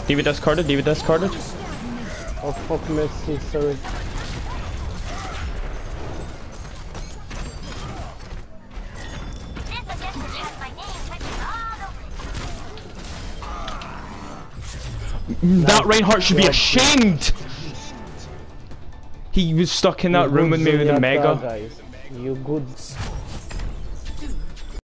David discarded, David discarded. Oh fuck, Messi, sorry. That Reinhardt should be ashamed! He was stuck in that room with me with a mega. Guys. You good.